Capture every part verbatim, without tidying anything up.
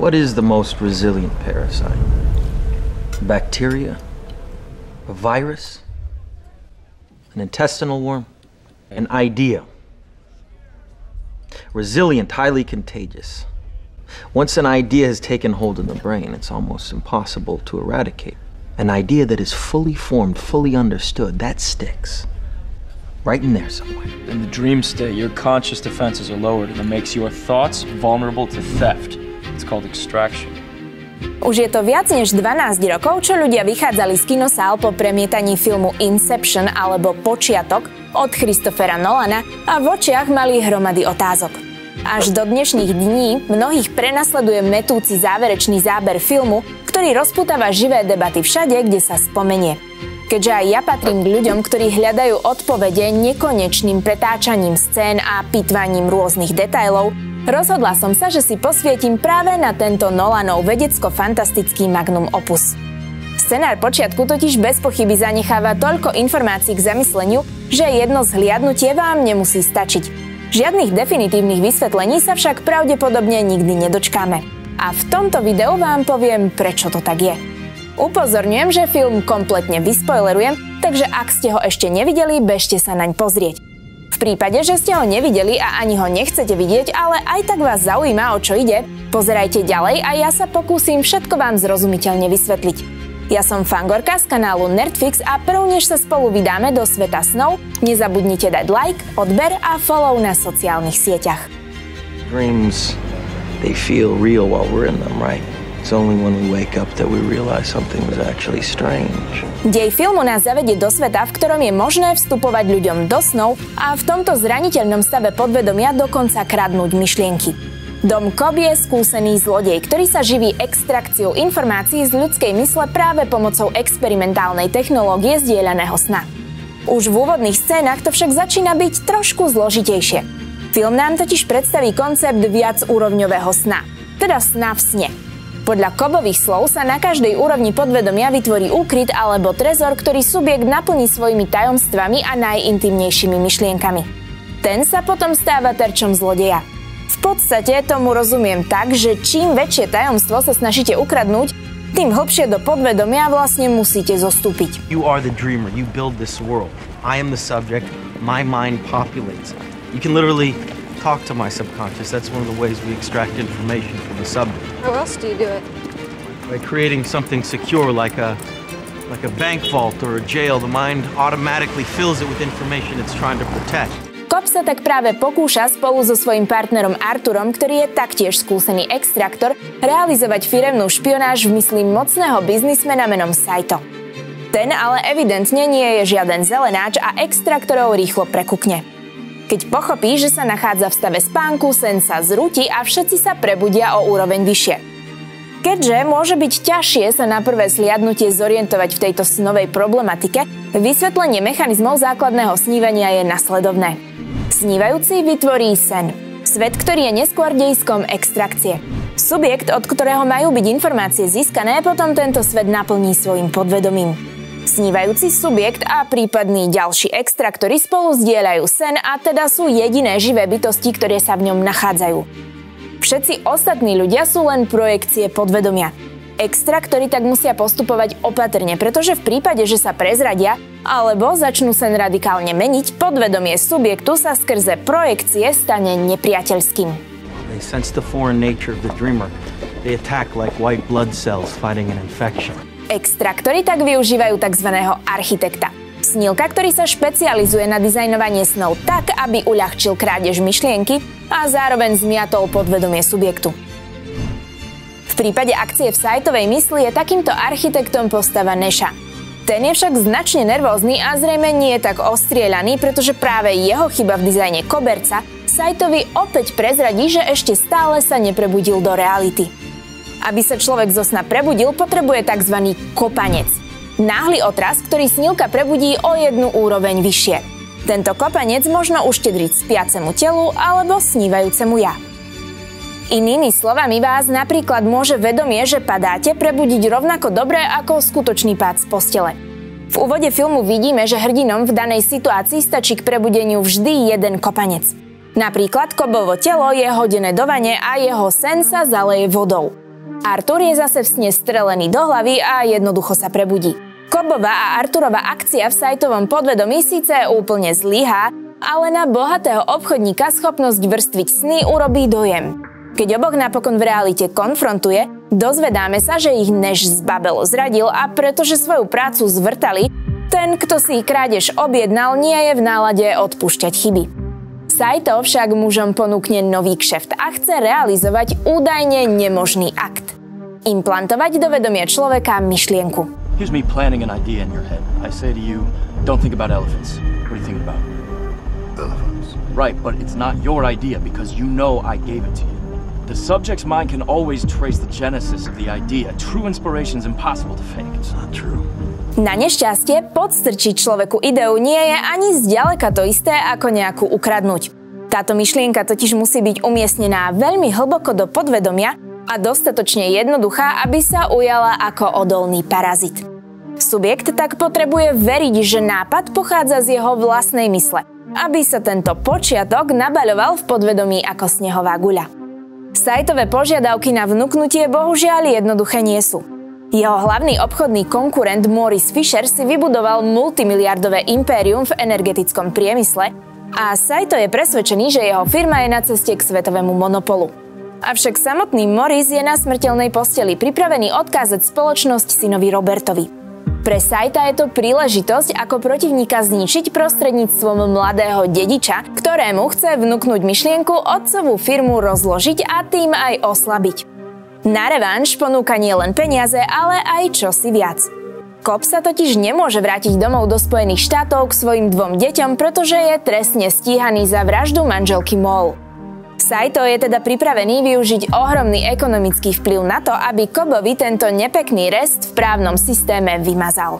What is the most resilient parasite? A bacteria? A virus? An intestinal worm? An idea? Resilient, highly contagious. Once an idea has taken hold in the brain, it's almost impossible to eradicate. An idea that is fully formed, fully understood, that sticks. Right in there somewhere. In the dream state, your conscious defenses are lowered and it makes your thoughts vulnerable to theft. It's called extraction. Už je to viac než dvanásť rokov, čo ľudia vychádzali z kinosál po premietaní filmu Inception alebo Počiatok od Christophera Nolana a v očiach mali hromady otázok. Až do dnešných dní mnohých prenasleduje mätúci záverečný záber filmu, ktorý rozputáva živé debaty všade, kde sa spomenie. Keďže aj ja patrím k ľuďom, ktorí hľadajú odpovede nekonečným pretáčaním scén a pitvaním rôznych detailov, rozhodla som sa, že si posvietim práve na tento Nolanov vedecko-fantastický magnum opus. Scenár Počiatku totiž bez pochyby zanecháva toľko informácií k zamysleniu, že jedno zhliadnutie vám nemusí stačiť. Žiadnych definitívnych vysvetlení sa však pravdepodobne nikdy nedočkáme. A v tomto videu vám poviem, prečo to tak je. Upozorňujem, že film kompletne vyspoilerujem, takže ak ste ho ešte nevideli, bežte sa naň pozrieť. V prípade, že ste ho nevideli a ani ho nechcete vidieť, ale aj tak vás zaujíma, o čo ide, pozerajte ďalej a ja sa pokúsim všetko vám zrozumiteľne vysvetliť. Ja som Fangorka z kanálu Nerdfix a prv než sa spolu vydáme do sveta snov, nezabudnite dať like, odber a follow na sociálnych sieťach. Dreams, they feel real while we're in them, right? It's only when we wake up that we realize something was actually strange. Dej filmu nás zavedie do sveta, v ktorom je možné vstupovať ľuďom do snov a v tomto zraniteľnom stave podvedomia dokonca kradnúť myšlienky. Dom Cobb je skúsený zlodej, ktorý sa živí extrakciou informácií z ľudskej mysle práve pomocou experimentálnej technológie zdieľaného sna. Už v úvodných scénach to však začína byť trošku zložitejšie. Film nám totiž predstaví koncept viacúrovňového sna, teda sna v sne. Podľa Cobbových slov sa na každej úrovni podvedomia vytvorí úkryt alebo trezor, ktorý subjekt naplní svojimi tajomstvami a najintimnejšími myšlienkami. Ten sa potom stáva terčom zlodeja. V podstate tomu rozumiem tak, že čím väčšie tajomstvo sa snažíte ukradnúť, tým hlbšie do podvedomia vlastne musíte zostúpiť. You are the dreamer, you build this world. I am the subject, my mind populates. You can literally talk to my subconscious. That's one of the ways we extract information from the subject. How else do you do it? By creating something secure like a like a bank vault or a jail, the mind automatically fills it with information it's trying to protect. Cobb sa tak práve pokúša spolu so svojím partnerom Arturom, ktorý je taktiež skúsený extraktor, realizovať firemnú špionáž v mysli mocného biznismena menom Saito. Ten ale evidentne nie je žiaden zelenáč a extraktorov rýchlo prekukne. Keď pochopí, že sa nachádza v stave spánku, sen sa zrúti a všetci sa prebudia o úroveň vyššie. Keďže môže byť ťažšie sa na prvé sliadnutie zorientovať v tejto snovej problematike, vysvetlenie mechanizmov základného snívania je nasledovné. Snívajúci vytvorí sen. Svet, ktorý je neskôr dejiskom extrakcie. Subjekt, od ktorého majú byť informácie získané, potom tento svet naplní svojim podvedomím. Snívajúci subjekt a prípadní ďalší extraktori spolu zdieľajú sen a teda sú jediné živé bytosti, ktoré sa v ňom nachádzajú. Všetci ostatní ľudia sú len projekcie podvedomia. Extraktori tak musia postupovať opatrne, pretože v prípade, že sa prezradia alebo začnú sen radikálne meniť, podvedomie subjektu sa skrze projekcie stane nepriateľským. They sense the foreign nature of the dreamer. They attack like white blood cells fighting an infection. Extraktori tak využívajú tzv. Architekta. Snílka, ktorý sa špecializuje na dizajnovanie snov tak, aby uľahčil krádež myšlienky a zároveň zmiatol podvedomie subjektu. V prípade akcie v Saitovej mysli je takýmto architektom postava Nasha. Ten je však značne nervózny a zrejme nie je tak ostrieľaný, pretože práve jeho chyba v dizajne koberca Saitovi opäť prezradí, že ešte stále sa neprebudil do reality. Aby sa človek zo sna prebudil, potrebuje tzv. Kopanec. Náhly otras, ktorý snílka prebudí o jednu úroveň vyššie. Tento kopanec možno uštedriť spiacemu telu alebo snívajúcemu ja. Inými slovami vás napríklad môže vedomie, že padáte, prebudiť rovnako dobre ako skutočný pád z postele. V úvode filmu vidíme, že hrdinom v danej situácii stačí k prebudeniu vždy jeden kopanec. Napríklad Cobbovo telo je hodené do vane a jeho sen sa zaleje vodou. Arthur je zase v sne strelený do hlavy a jednoducho sa prebudí. Cobbova a Arthurova akcia v Sightovom podvedomí síce úplne zlyhá, ale na bohatého obchodníka schopnosť vrstviť sny urobí dojem. Keď oboch napokon v realite konfrontuje, dozvedáme sa, že ich Nash zbabelo zradil a pretože svoju prácu zvrtali, ten, kto si ich krádež objednal, nie je v nálade odpúšťať chyby. Saito však mužom ponúkne nový kšeft a chce realizovať údajne nemožný akt. Implantovať do vedomia človeka myšlienku. Here's me planning an idea in your head. I say to you, don't think about elephants. What do you think about? Elephants. Right, but it's not your idea because you know I gave it to you. The subject's mind can always trace the genesis of the idea. True inspiration is impossible to fake. It's not true. Na nešťastie podstrčiť človeku ideu nie je ani zďaleka to isté ako nejakú ukradnúť. Táto myšlienka totiž musí byť umiestnená veľmi hlboko do podvedomia a dostatočne jednoduchá, aby sa ujala ako odolný parazit. Subjekt tak potrebuje veriť, že nápad pochádza z jeho vlastnej mysle, aby sa tento počiatok nabaľoval v podvedomí ako snehová guľa. Sightové požiadavky na vnuknutie bohužiaľ jednoduché nie sú. Jeho hlavný obchodný konkurent Morris Fisher si vybudoval multimiliardové impérium v energetickom priemysle a Saito je presvedčený, že jeho firma je na ceste k svetovému monopolu. Avšak samotný Morris je na smrteľnej posteli pripravený odkázať spoločnosť synovi Robertovi. Pre Saita je to príležitosť, ako protivníka zničiť prostredníctvom mladého dediča, ktorému chce vnuknúť myšlienku otcovú firmu rozložiť a tým aj oslabiť. Na revanš ponúka nie len peniaze, ale aj čosi viac. Cobb sa totiž nemôže vrátiť domov do Spojených štátov k svojim dvom deťom, pretože je trestne stíhaný za vraždu manželky Moll. Saito je teda pripravený využiť ohromný ekonomický vplyv na to, aby Cobbovi tento nepekný rest v právnom systéme vymazal.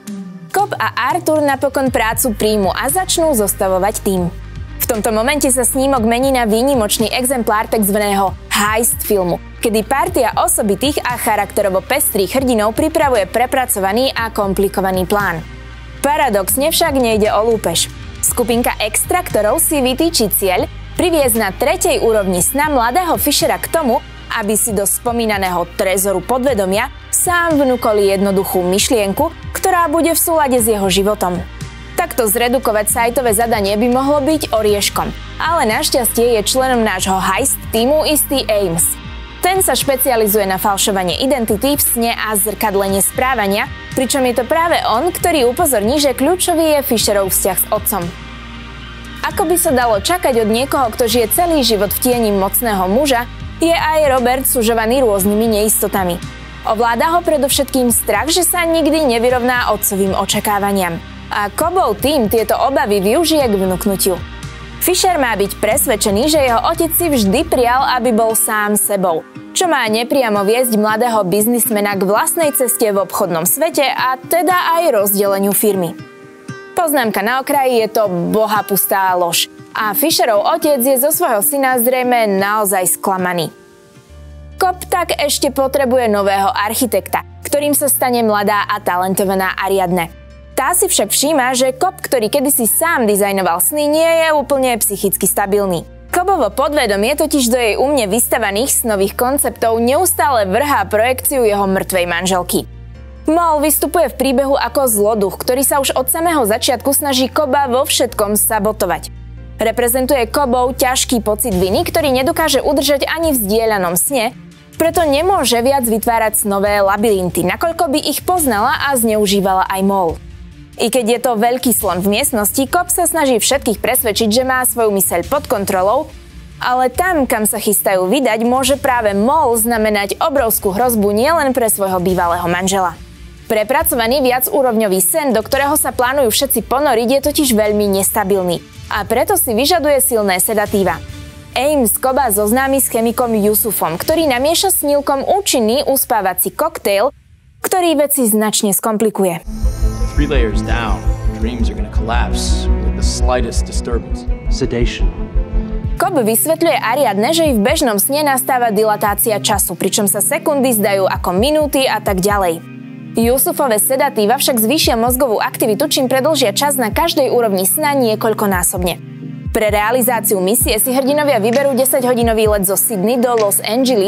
Cobb a Arthur napokon prácu príjmu a začnú zostavovať tím. V tomto momente sa snímok mení na výnimočný exemplár tzv. Heist filmu, kedy partia osobitých a charakterovo pestrých hrdinov pripravuje prepracovaný a komplikovaný plán. Paradoxne však nejde o lúpež. Skupinka extraktorov si vytýči cieľ priviesť na tretej úrovni sna mladého Fishera k tomu, aby si do spomínaného trezoru podvedomia sám vnúkol jednoduchú myšlienku, ktorá bude v súlade s jeho životom. Takto zredukovať Sightové zadanie by mohlo byť orieškom, ale našťastie je členom nášho heist týmu istý Ames. Ten sa špecializuje na falšovanie identity v sne a zrkadlenie správania, pričom je to práve on, ktorý upozorní, že kľúčový je Fisherov vzťah s otcom. Ako by sa dalo čakať od niekoho, kto žije celý život v tieni mocného muža, je aj Robert sužovaný rôznymi neistotami. Ovláda ho predovšetkým strach, že sa nikdy nevyrovná otcovým očakávaniam. A Cobbov tým tieto obavy využije k vnuknutiu. Fisher má byť presvedčený, že jeho otec si vždy prial, aby bol sám sebou, čo má nepriamo viesť mladého biznismena k vlastnej ceste v obchodnom svete a teda aj rozdeleniu firmy. Poznámka na okraji, je to bohapustá lož a Fisherov otec je zo svojho syna zrejme naozaj sklamaný. Cobb tak ešte potrebuje nového architekta, ktorým sa stane mladá a talentovaná Ariadne. Tá si však všíma, že Cobb, ktorý kedysi sám dizajnoval sny, nie je úplne psychicky stabilný. Cobbovo podvedomie totiž do jej umne vystavaných snových konceptov neustále vrhá projekciu jeho mŕtvej manželky. Moll vystupuje v príbehu ako zloduch, ktorý sa už od samého začiatku snaží Cobba vo všetkom sabotovať. Reprezentuje Cobbov ťažký pocit viny, ktorý nedokáže udržať ani v zdieľanom sne, preto nemôže viac vytvárať snové labyrinty, nakoľko by ich poznala a zneužívala aj Moll. I keď je to veľký slon v miestnosti, Cobb sa snaží všetkých presvedčiť, že má svoju myseľ pod kontrolou, ale tam, kam sa chystajú vydať, môže práve Moll znamenať obrovskú hrozbu nielen pre svojho bývalého manžela. Prepracovaný viacúrovňový sen, do ktorého sa plánujú všetci ponoriť, je totiž veľmi nestabilný a preto si vyžaduje silné sedatíva. Ames Cobba zoznámi s chemikom Yusufom, ktorý namieša snílkom účinný uspávací koktail, ktorý veci značne skomplikuje. Three layers down, dreams are gonna collapse with the slightest disturbance. Sedation. Cobb vysvetľuje Ariadne, že i v bežnom sne nastáva dilatácia času, pričom sa sekundy zdajú ako minúty a tak ďalej. Yusufové sedatíva však zvýšia mozgovú aktivitu, čím predĺžia čas na každej úrovni sna niekoľkonásobne. Pre realizáciu misie si hrdinovia vyberú desaťhodinový let zo Sydney do Los Angeles,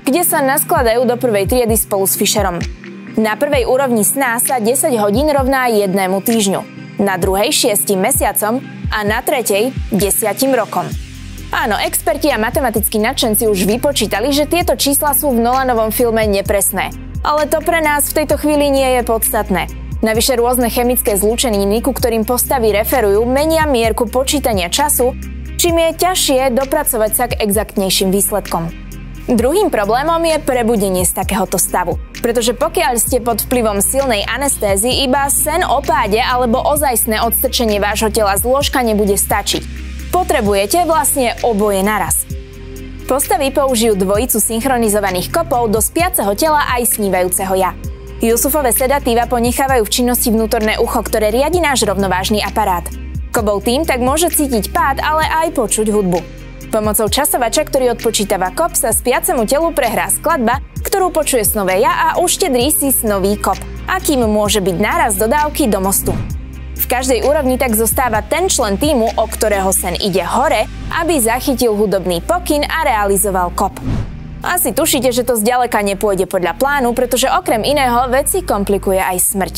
kde sa naskladajú do prvej triedy spolu s Fisherom. Na prvej úrovni sna sa desať hodín rovná jednému týždňu, na druhej šiestim mesiacom a na tretej desiatim rokom. Áno, experti a matematickí nadšenci už vypočítali, že tieto čísla sú v Nolanovom filme nepresné. Ale to pre nás v tejto chvíli nie je podstatné. Navyše rôzne chemické zlúčeniny, ku ktorým postavy referujú, menia mierku počítania času, čím je ťažšie dopracovať sa k exaktnejším výsledkom. Druhým problémom je prebudenie z takéhoto stavu, pretože pokiaľ ste pod vplyvom silnej anestézy, iba sen o páde alebo ozajstné odstrčenie vášho tela z lôžka nebude stačiť. Potrebujete vlastne oboje naraz. Postavy použijú dvojicu synchronizovaných kopov do spiaceho tela aj snívajúceho ja. Yusufove sedatíva ponechávajú v činnosti vnútorné ucho, ktoré riadi náš rovnovážny aparát. Kobov tým tak môže cítiť pád, ale aj počuť hudbu. Pomocou časovača, ktorý odpočítava kop, sa spiacemu telu prehrá skladba, ktorú počuje snové ja a uštedrí si snový kop, akým môže byť náraz dodávky do mostu. V každej úrovni tak zostáva ten člen tímu, o ktorého sen ide hore, aby zachytil hudobný pokyn a realizoval kop. Asi tušíte, že to zďaleka nepôjde podľa plánu, pretože okrem iného veci komplikuje aj smrť.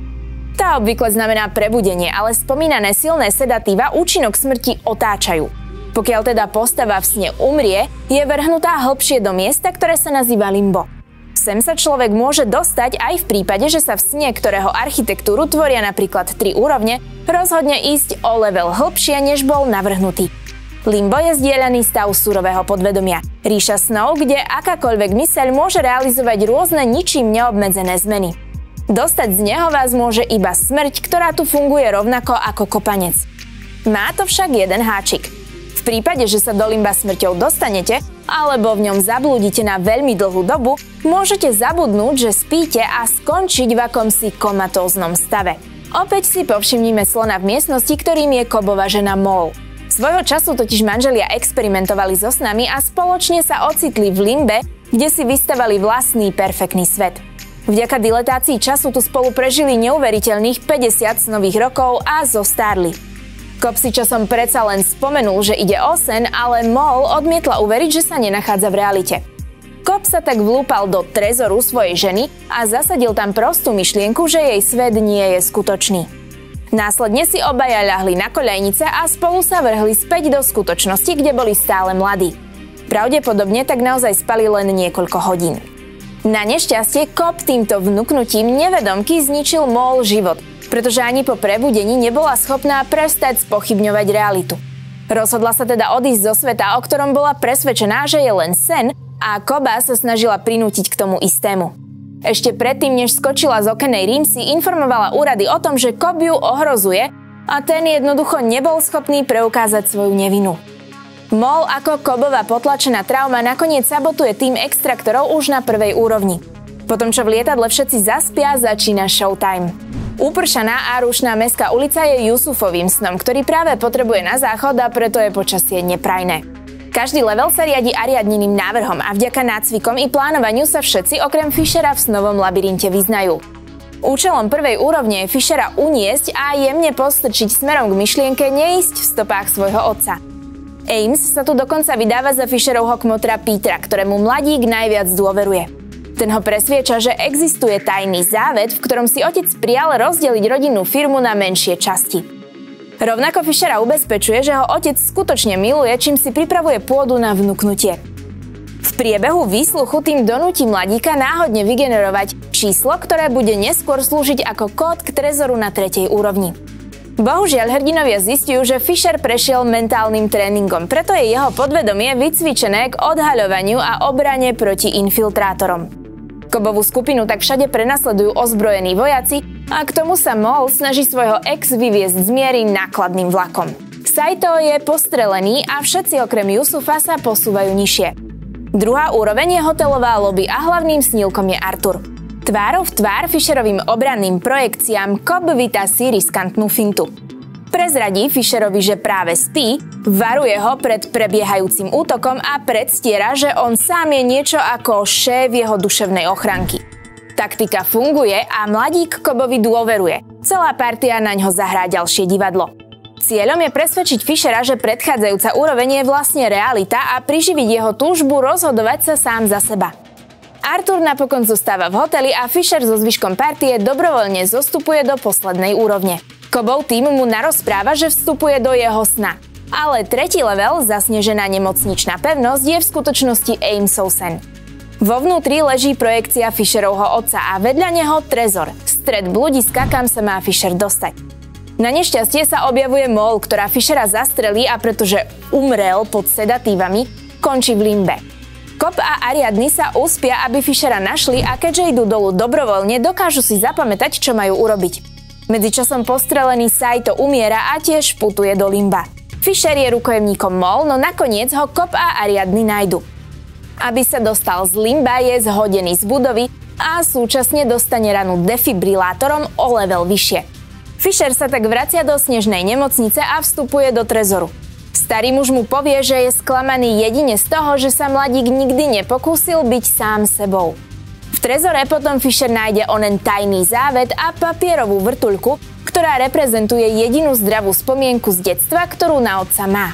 Tá obvykle znamená prebudenie, ale spomínané silné sedatíva účinok smrti otáčajú. Pokiaľ teda postava v sne umrie, je vrhnutá hlbšie do miesta, ktoré sa nazýva limbo. Sem sa človek môže dostať aj v prípade, že sa v sne, ktorého architektúru tvoria napríklad tri úrovne, rozhodne ísť o level hlbšie, než bol navrhnutý. Limbo je zdieľaný stav surového podvedomia. Ríša snov, kde akákoľvek myseľ môže realizovať rôzne ničím neobmedzené zmeny. Dostať z neho vás môže iba smrť, ktorá tu funguje rovnako ako kopanec. Má to však jeden háčik. V prípade, že sa do limba smrťou dostanete, alebo v ňom zablúdite na veľmi dlhú dobu, môžete zabudnúť, že spíte a skončiť v akomsi komatóznom stave. Opäť si povšimnime slona v miestnosti, ktorým je Cobbova žena Maul. Svojho času totiž manželia experimentovali so snami a spoločne sa ocitli v limbe, kde si vystavali vlastný perfektný svet. Vďaka diletácii času tu spolu prežili neuveriteľných päťdesiat snových rokov a zostárli. Cobb si časom predsa len spomenul, že ide o sen, ale Maul odmietla uveriť, že sa nenachádza v realite. Cobb sa tak vlúpal do trezoru svojej ženy a zasadil tam prostú myšlienku, že jej svet nie je skutočný. Následne si obaja ľahli na koľajnice a spolu sa vrhli späť do skutočnosti, kde boli stále mladí. Pravdepodobne tak naozaj spali len niekoľko hodín. Na nešťastie Cobb týmto vnuknutím nevedomky zničil Maul život, pretože ani po prebudení nebola schopná prestať spochybňovať realitu. Rozhodla sa teda odísť zo sveta, o ktorom bola presvedčená, že je len sen, a Cobba sa snažila prinútiť k tomu istému. Ešte predtým, než skočila z okennej rímsy, informovala úrady o tom, že Cobb ju ohrozuje a ten jednoducho nebol schopný preukázať svoju nevinu. Maul ako Cobbova potlačená trauma nakoniec sabotuje tým extraktorov už na prvej úrovni. Potom, čo v lietadle všetci zaspia, začína showtime. Upršaná a rušná mestská ulica je Yusufovým snom, ktorý práve potrebuje na záchod a preto je počasie neprajné. Každý level sa riadi ariadneným návrhom a vďaka nácvikom i plánovaniu sa všetci okrem Fishera v snovom labyrinte vyznajú. Účelom prvej úrovne je Fishera uniesť a jemne postrčiť smerom k myšlienke neísť v stopách svojho otca. Ames sa tu dokonca vydáva za Fisherovho kmotra Petera, ktorému mladík najviac dôveruje. Ten ho presvieča, že existuje tajný závet, v ktorom si otec prijal rozdeliť rodinnú firmu na menšie časti. Rovnako Fishera ubezpečuje, že ho otec skutočne miluje, čím si pripravuje pôdu na vnuknutie. V priebehu výsluchu tým donúti mladíka náhodne vygenerovať číslo, ktoré bude neskôr slúžiť ako kód k trezoru na tretej úrovni. Bohužiaľ hrdinovia zistujú, že Fisher prešiel mentálnym tréningom, preto je jeho podvedomie vycvičené k odhaľovaniu a obrane proti infiltrátorom. Cobbovú skupinu tak všade prenasledujú ozbrojení vojaci a k tomu sa Maul snaží svojho ex vyviezť z miery nákladným vlakom. Saito je postrelený a všetci okrem Yusufa sa posúvajú nižšie. Druhá úroveň je hotelová lobby a hlavným snílkom je Arthur. Tvárou v tvár Fisherovým obranným projekciám Cobb vytasí riskantnú fintu. Prezradí Fisherovi, že práve spí, varuje ho pred prebiehajúcim útokom a predstiera, že on sám je niečo ako šéf jeho duševnej ochranky. Taktika funguje a mladík Cobbovi dôveruje. Celá partia naňho zahrá ďalšie divadlo. Cieľom je presvedčiť Fishera, že predchádzajúca úroveň je vlastne realita a priživiť jeho túžbu rozhodovať sa sám za seba. Arthur napokon zostáva v hoteli a Fisher so zvyškom partie dobrovoľne zostupuje do poslednej úrovne. Cobbov tým mu narozpráva, že vstupuje do jeho sna. Ale tretí level, zasnežená nemocničná pevnosť, je v skutočnosti Amesov sen. Vo vnútri leží projekcia Fisherovho otca a vedľa neho trezor, stred bludiska, kam sa má Fisher dostať. Na nešťastie sa objavuje Mole, ktorá Fishera zastrelí a pretože umrel pod sedatívami, končí v limbe. Cobb a Ariadne sa uspia, aby Fishera našli a keďže idú dolu dobrovoľne, dokážu si zapamätať, čo majú urobiť. Medzičasom postrelený Saito umiera a tiež putuje do limba. Fisher je rukojemníkom Mole, no nakoniec ho Cobb a Ariadne nájdu. Aby sa dostal z limba, je zhodený z budovy a súčasne dostane ranu defibrilátorom o level vyššie. Fisher sa tak vracia do snežnej nemocnice a vstupuje do trezoru. Starý muž mu povie, že je sklamaný jedine z toho, že sa mladík nikdy nepokúsil byť sám sebou. V trezore potom Fisher nájde onen tajný závet a papierovú vrtuľku, ktorá reprezentuje jedinú zdravú spomienku z detstva, ktorú na otca má.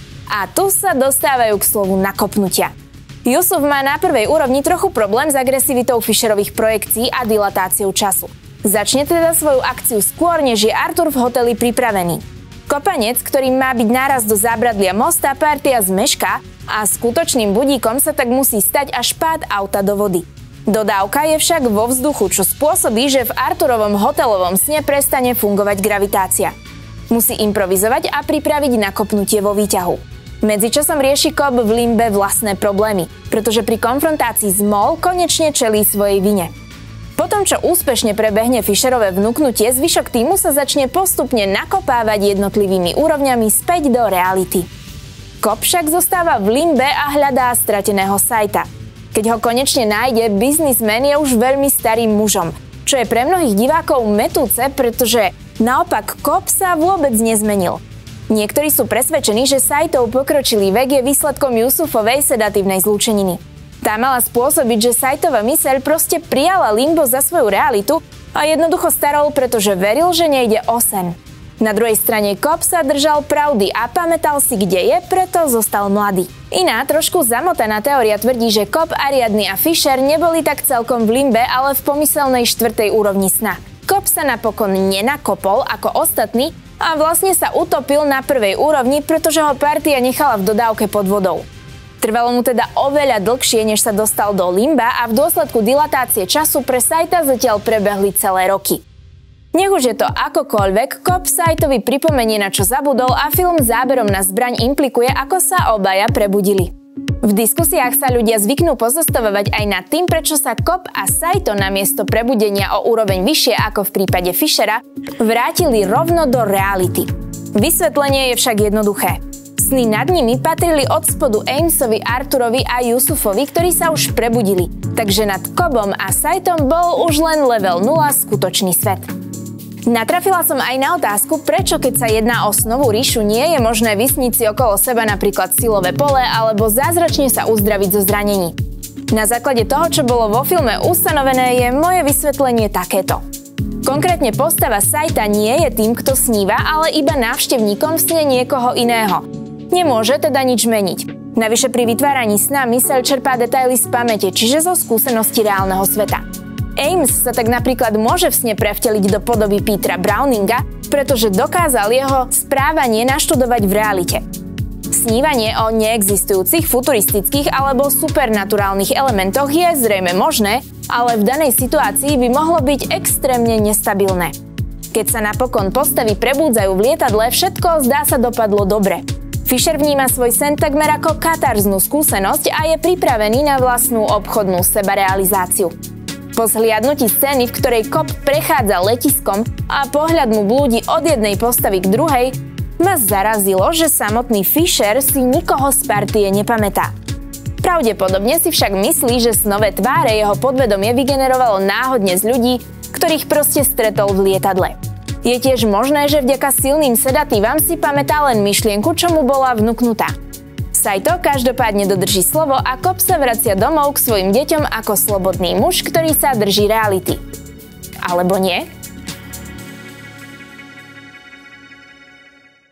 A tu sa dostávajú k slovu nakopnutia. Yusuf má na prvej úrovni trochu problém s agresivitou Fisherových projekcií a dilatáciou času. Začne teda svoju akciu skôr, než je Arthur v hoteli pripravený. Kopanec, ktorý má byť náraz do zábradlia mosta, partia zmešká a skutočným budíkom sa tak musí stať až pád auta do vody. Dodávka je však vo vzduchu, čo spôsobí, že v Arthurovom hotelovom sne prestane fungovať gravitácia. Musí improvizovať a pripraviť nakopnutie vo výťahu. Medzičasom rieši Cobb v limbe vlastné problémy, pretože pri konfrontácii s Mole konečne čelí svojej vine. Potom, čo úspešne prebehne Fisherové vnuknutie, zvyšok týmu sa začne postupne nakopávať jednotlivými úrovňami späť do reality. Cobb však zostáva v limbe a hľadá strateného Saita. Keď ho konečne nájde, biznismen je už veľmi starým mužom, čo je pre mnohých divákov mätúce, pretože naopak Cobb sa vôbec nezmenil. Niektorí sú presvedčení, že Saitov pokročilý vek je výsledkom Yusufovej sedatívnej zlúčeniny. Tá mala spôsobiť, že Saitova myseľ proste prijala limbo za svoju realitu a jednoducho starol, pretože veril, že nejde o sen. Na druhej strane Cobb sa držal pravdy a pamätal si, kde je, preto zostal mladý. Iná, trošku zamotaná teória tvrdí, že Cobb, Ariadne a Fisher neboli tak celkom v limbe, ale v pomyselnej štvrtej úrovni sna. Cobb sa napokon nenakopol ako ostatní a vlastne sa utopil na prvej úrovni, pretože ho partia nechala v dodávke pod vodou. Trvalo mu teda oveľa dlhšie, než sa dostal do limba a v dôsledku dilatácie času pre Saita zatiaľ prebehli celé roky. Nech už je to akokoľvek, Cobb Saitovi pripomenie, na čo zabudol a film záberom na zbraň implikuje, ako sa obaja prebudili. V diskusiách sa ľudia zvyknú pozastavovať aj nad tým, prečo sa Cobb a Saito namiesto prebudenia o úroveň vyššie ako v prípade Fishera vrátili rovno do reality. Vysvetlenie je však jednoduché. Sny nad nimi patrili od spodu Amesovi, Arthurovi a Yusufovi, ktorí sa už prebudili, takže nad Cobbom a Saitom bol už len level nula skutočný svet. Natrafila som aj na otázku, prečo keď sa jedná o snovú ríšu, nie je možné vysniť si okolo seba napríklad silové pole alebo zázračne sa uzdraviť zo zranení. Na základe toho, čo bolo vo filme ustanovené, je moje vysvetlenie takéto. Konkrétne postava Saita nie je tým, kto sníva, ale iba návštevníkom v sne niekoho iného. Nemôže teda nič meniť. Navyše pri vytváraní sna myseľ čerpá detaily z pamäte, čiže zo skúsenosti reálneho sveta. Ames sa tak napríklad môže v sne prevteliť do podoby Petera Browninga, pretože dokázal jeho správanie naštudovať v realite. Snívanie o neexistujúcich futuristických alebo supernaturálnych elementoch je zrejme možné, ale v danej situácii by mohlo byť extrémne nestabilné. Keď sa napokon postavy prebúdzajú v lietadle, všetko zdá sa dopadlo dobre. Fisher vníma svoj sen takmer ako katarznú skúsenosť a je pripravený na vlastnú obchodnú sebarealizáciu. Po zhliadnutí scény, v ktorej Cobb prechádza letiskom a pohľad mu blúdi od jednej postavy k druhej, ma zarazilo, že samotný Fisher si nikoho z partie nepamätá. Pravdepodobne si však myslí, že snové tváre jeho podvedomie vygenerovalo náhodne z ľudí, ktorých proste stretol v lietadle. Je tiež možné, že vďaka silným sedatívam si pamätá len myšlienku, čo mu bola vnuknutá. Saito každopádne dodrží slovo a Cobb sa vracia domov k svojim deťom ako slobodný muž, ktorý sa drží reality. Alebo nie?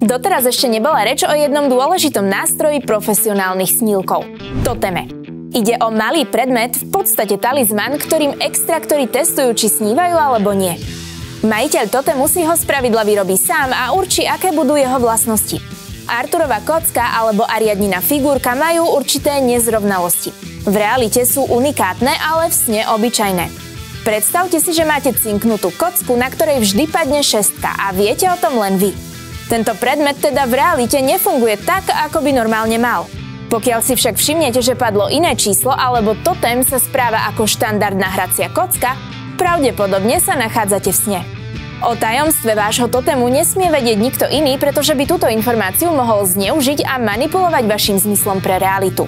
Doteraz ešte nebola reč o jednom dôležitom nástroji profesionálnych snílkov – toteme. Ide o malý predmet, v podstate talizman, ktorým extraktori testujú, či snívajú alebo nie. Majiteľ totemu si ho spravidla vyrobí sám a určí, aké budú jeho vlastnosti. Arturova kocka alebo Ariadnina figurka majú určité nezrovnalosti. V realite sú unikátne, ale v sne obyčajné. Predstavte si, že máte cinknutú kocku, na ktorej vždy padne šestka a viete o tom len vy. Tento predmet teda v realite nefunguje tak, ako by normálne mal. Pokiaľ si však všimnete, že padlo iné číslo alebo totem sa správa ako štandardná hracia kocka, pravdepodobne sa nachádzate v sne. O tajomstve vášho totemu nesmie vedieť nikto iný, pretože by túto informáciu mohol zneužiť a manipulovať vašim zmyslom pre realitu.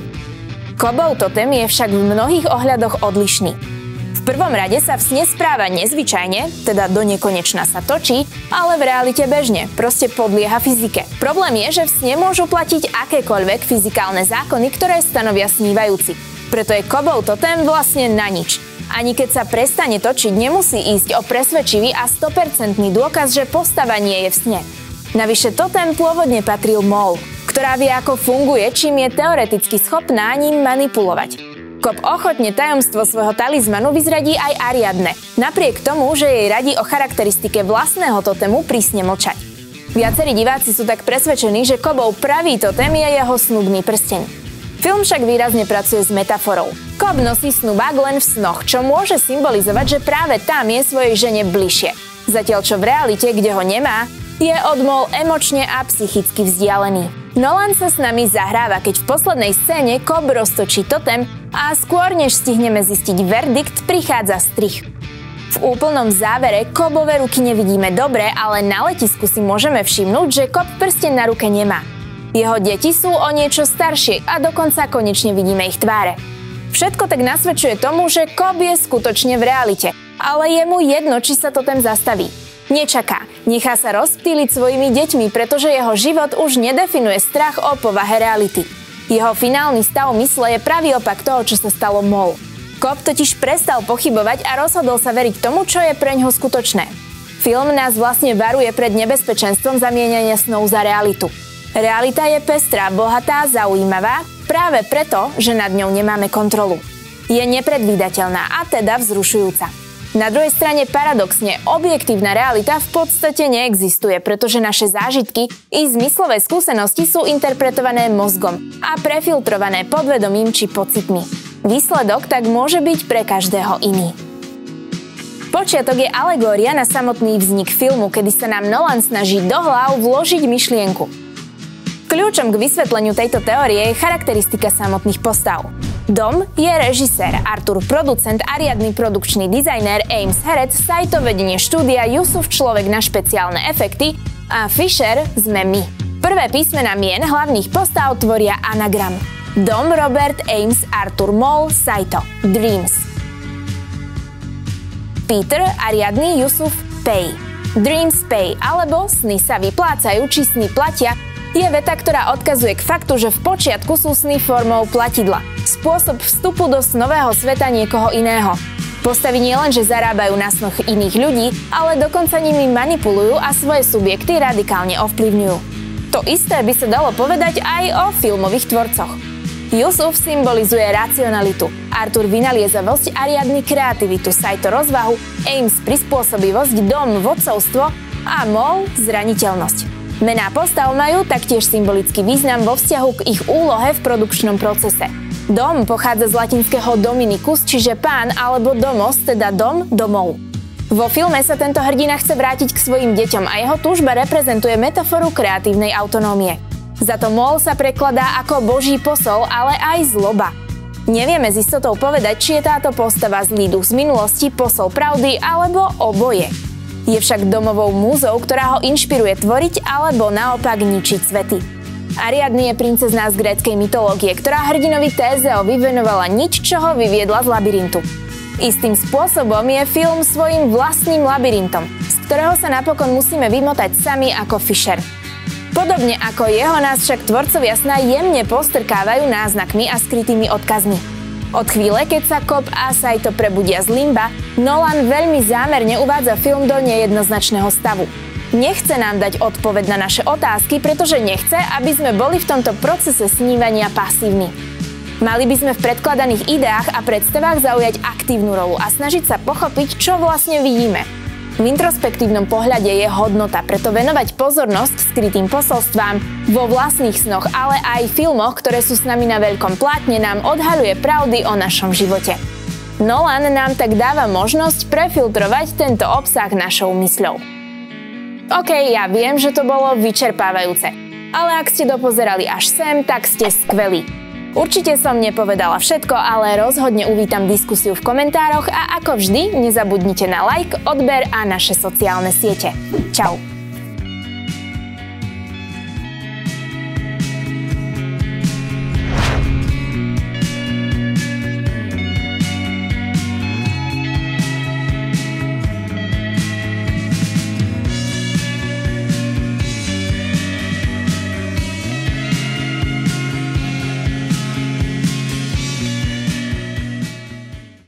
Cobov totem je však v mnohých ohľadoch odlišný. V prvom rade sa v sne správa nezvyčajne, teda do nekonečna sa točí, ale v realite bežne, proste podlieha fyzike. Problém je, že v sne môžu platiť akékoľvek fyzikálne zákony, ktoré stanovia snívajúci. Preto je Cobov totem vlastne na nič. Ani keď sa prestane točiť, nemusí ísť o presvedčivý a sto percent dôkaz, že postava nie je v sne. Navyše totem pôvodne patril Mole, ktorá vie, ako funguje, čím je teoreticky schopná ním manipulovať. Cobb ochotne tajomstvo svojho talizmanu vyzradí aj Ariadne, napriek tomu, že jej radí o charakteristike vlastného totemu prísne mlčať. Viacerí diváci sú tak presvedčení, že Cobbov pravý totem je jeho snubný prsteň. Film však výrazne pracuje s metaforou. Cobb nosí snubák len v snoch, čo môže symbolizovať, že práve tam je svojej žene bližšie. Zatiaľ čo v realite, kde ho nemá, je od Mole emočne a psychicky vzdialený. Nolan sa s nami zahráva, keď v poslednej scéne Cobb roztočí totem a skôr než stihneme zistiť verdikt, prichádza strich. V úplnom závere Cobbove ruky nevidíme dobre, ale na letisku si môžeme všimnúť, že Cobb prsteň na ruke nemá. Jeho deti sú o niečo staršie a dokonca konečne vidíme ich tváre. Všetko tak nasvedčuje tomu, že Cobb je skutočne v realite, ale je mu jedno, či sa totem zastaví. Nečaká, nechá sa rozptýliť svojimi deťmi, pretože jeho život už nedefinuje strach o povahe reality. Jeho finálny stav mysle je pravý opak toho, čo sa stalo Mole. Cobb totiž prestal pochybovať a rozhodol sa veriť tomu, čo je preňho skutočné. Film nás vlastne varuje pred nebezpečenstvom zamieňania snov za realitu. Realita je pestrá, bohatá, zaujímavá, práve preto, že nad ňou nemáme kontrolu. Je nepredvídateľná a teda vzrušujúca. Na druhej strane paradoxne, objektívna realita v podstate neexistuje, pretože naše zážitky i zmyslové skúsenosti sú interpretované mozgom a prefiltrované podvedomím či pocitmi. Výsledok tak môže byť pre každého iný. Počiatok je alegória na samotný vznik filmu, kedy sa nám Nolan snaží do hlav vložiť myšlienku. Kľúčom k vysvetleniu tejto teórie je charakteristika samotných postav. Dom je režisér, Artur producent, Ariadny produkčný dizajner, Ames herec, Saito vedenie štúdia, Yusuf človek na špeciálne efekty a Fisher sme my. Prvé písmená mien hlavných postav tvoria anagram. Dom, Robert, Ames, Artur, Mole, Saito. Dreams. Peter, Ariadny, Yusuf, Pay. Dreams pay, alebo sny sa vyplácajú, či sny platia, je veta, ktorá odkazuje k faktu, že v počiatku sú sny formou platidla. Spôsob vstupu do snového sveta niekoho iného. Postavy nielenže zarábajú na snoch iných ľudí, ale dokonca nimi manipulujú a svoje subjekty radikálne ovplyvňujú. To isté by sa dalo povedať aj o filmových tvorcoch. Yusuf symbolizuje racionalitu, Artur vynaliezavosť, Ariadny kreativitu, Saito rozvahu, Ames prispôsobivosť, Dom vodcovstvo a Mole zraniteľnosť. Mená postav majú taktiež symbolický význam vo vzťahu k ich úlohe v produkčnom procese. Dom pochádza z latinského Dominicus, čiže pán, alebo domos, teda dom, domov. Vo filme sa tento hrdina chce vrátiť k svojim deťom a jeho túžba reprezentuje metaforu kreatívnej autonómie. Za to Mole sa prekladá ako boží posol, ale aj zloba. Nevieme s istotou povedať, či je táto postava zlý duch z minulosti, posol pravdy alebo oboje. Je však domovou múzou, ktorá ho inšpiruje tvoriť alebo naopak ničiť svety. Ariadny je princezná z gréckej mytológie, ktorá hrdinovi Tézeovi venovala nič, čo ho vyviedla z labyrintu. Istým spôsobom je film svojím vlastným labyrintom, z ktorého sa napokon musíme vymotať sami ako Fisher. Podobne ako jeho nás však tvorcovia sna jemne postrkávajú náznakmi a skrytými odkazmi. Od chvíle, keď sa Cobb a Saito prebudia z limba, Nolan veľmi zámerne uvádza film do nejednoznačného stavu. Nechce nám dať odpoveď na naše otázky, pretože nechce, aby sme boli v tomto procese snívania pasívni. Mali by sme v predkladaných ideách a predstavách zaujať aktívnu rolu a snažiť sa pochopiť, čo vlastne vidíme. V introspektívnom pohľade je hodnota, preto venovať pozornosť skrytým posolstvám vo vlastných snoch, ale aj filmoch, ktoré sú s nami na veľkom plátne, nám odhaľuje pravdy o našom živote. Nolan nám tak dáva možnosť prefiltrovať tento obsah našou mysľou. OK, ja viem, že to bolo vyčerpávajúce, ale ak ste dopozerali až sem, tak ste skvelí. Určite som nepovedala všetko, ale rozhodne uvítam diskusiu v komentároch a ako vždy nezabudnite na like, odber a naše sociálne siete. Čau.